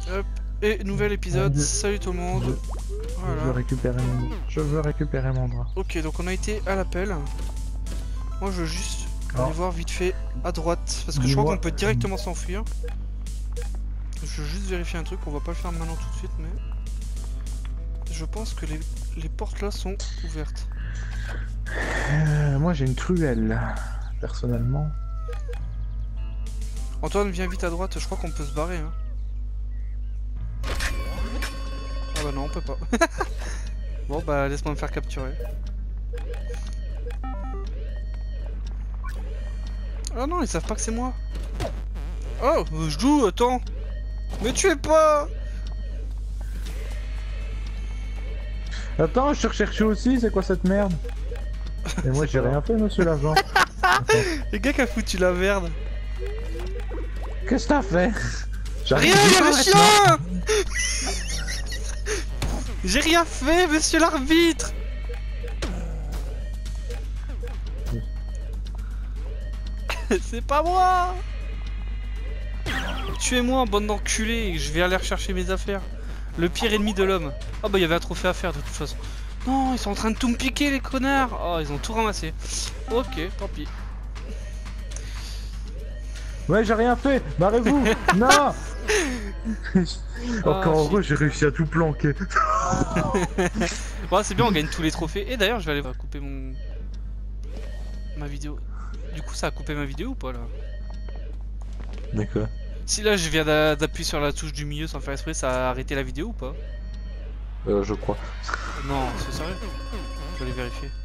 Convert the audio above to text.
Hop, et nouvel épisode, Dieu. salut tout le monde. Je veux Voilà. récupérer mon drap. Ok, donc on a été à l'appel. Moi je veux juste aller voir vite fait à droite, parce que je crois qu'on peut directement s'enfuir. Je veux juste vérifier un truc, on va pas le faire maintenant tout de suite, mais... Je pense que les portes là sont ouvertes. Moi j'ai une truelle, personnellement. Antoine, viens vite à droite, je crois qu'on peut se barrer. Hein. Ah bah non, on peut pas. Bon bah laisse-moi me faire capturer. Ah non, ils savent pas que c'est moi. Oh, je joue, attends. Mais tu es pas. Attends, je te recherchais aussi, c'est quoi cette merde? Et moi j'ai rien fait, monsieur l'agent. Les gars qui a foutu la merde. Qu'est-ce que t'as fait? Rien, il y a le chien. J'ai rien fait, monsieur l'arbitre. C'est pas moi. Tuez-moi, bande d'enculés, je vais aller rechercher mes affaires. Le pire ennemi de l'homme. Ah bah il y avait un trophée à faire de toute façon. Non, ils sont en train de tout me piquer les connards. Oh, ils ont tout ramassé. Ok, tant pis. Ouais, j'ai rien fait, barrez-vous. Non. Encore heureux, j'ai réussi à tout planquer. Bon, c'est bien, on gagne tous les trophées. Et d'ailleurs, je vais aller couper ma vidéo. Du coup, ça a coupé ma vidéo ou pas là? D'accord. Si là, je viens d'appuyer sur la touche du milieu sans faire exprès, ça a arrêté la vidéo ou pas? Je crois. Non, c'est sérieux? Je vais aller vérifier.